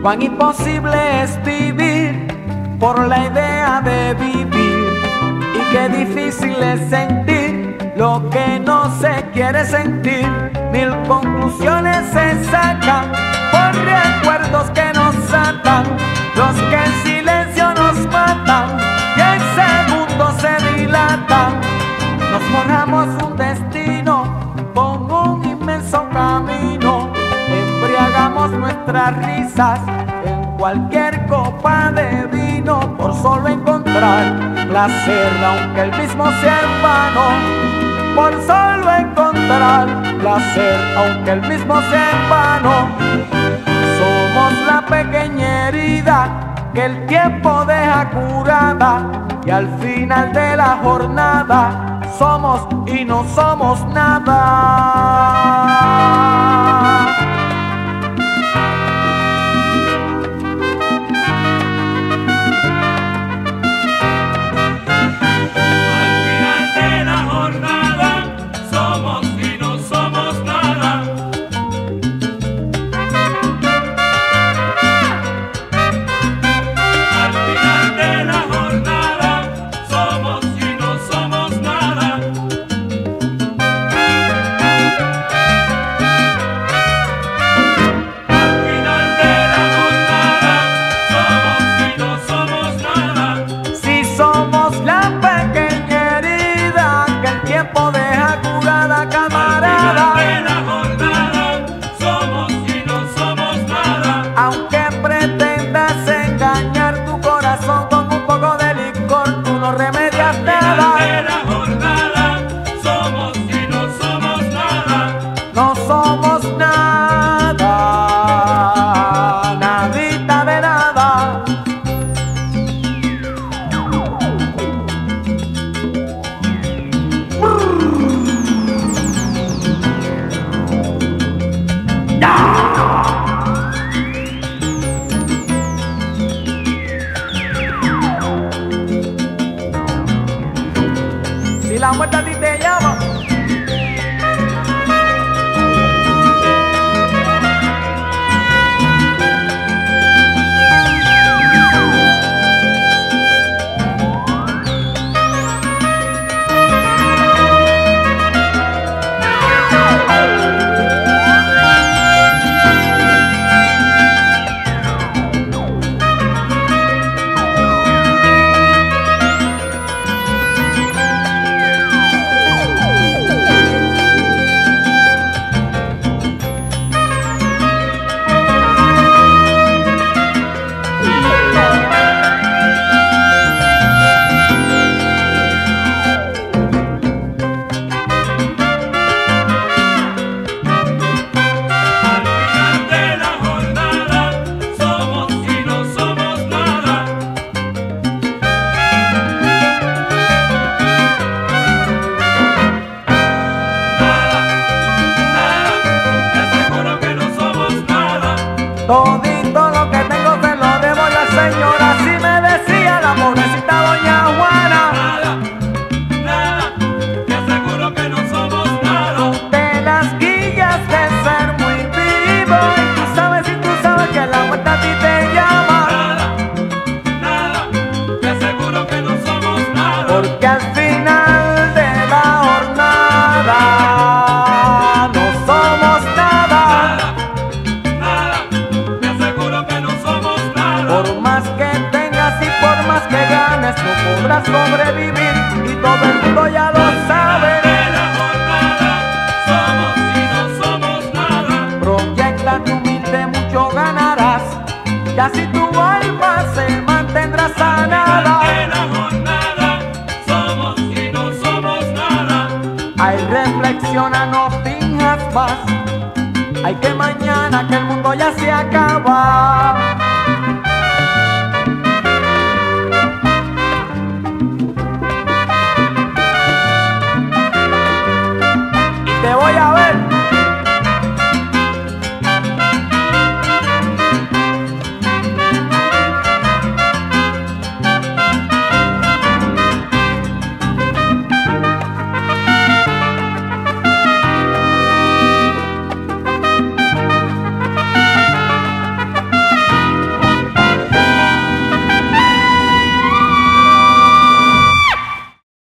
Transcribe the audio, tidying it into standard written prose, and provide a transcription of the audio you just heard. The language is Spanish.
Cuán imposible es vivir por la idea de vivir, y qué difícil es sentir lo que no se quiere sentir. Mil conclusiones se sacan por recuerdos que nos atan, los que en silencio nos matan y en segundos se dilatan. Nos forjamos un destino con un inmenso camino, embriagamos nuestras risas en cualquier copa de vino, por solo encontrar placer, aunque el mismo sea en vano. Por solo encontrar placer, aunque el mismo sea en vano. Somos la pequeña herida que el tiempo deja curada, y al final de la jornada somos y no somos nada. No somos nada, nadita de nada. Si la muerte a ti te llama, todito lo que tengo se lo debo yo al Señor, así me decía la pobrecita doña Juana. Nada, nada, te aseguro que no somos nada. De las guillas de ser muy vivo, y tú sabes que la muerte a ti te llama. Nada, nada, te aseguro que no somos nada. Porque al final de la jornada no somos nada. Por más que tengas y por más que ganes, no podrás sobrevivir, y todo el mundo ya lo sabe. De la jornada somos y no somos nada. Proyéctate humilde, mucho ganarás, y así tu alma se mantendrá sanada. De la jornada somos y no somos nada. Ay, reflexiona, no finjas más. Ay, que mañana que el mundo ya se acaba.